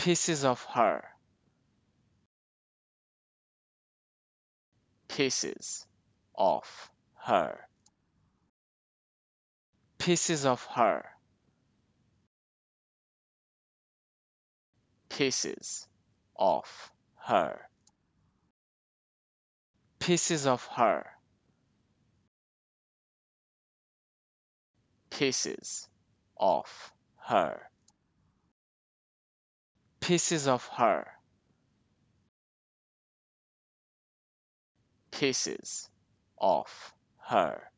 pieces of her, pieces of her, pieces of her, pieces of her, pieces of her, pieces of her, pieces of her, pieces of her.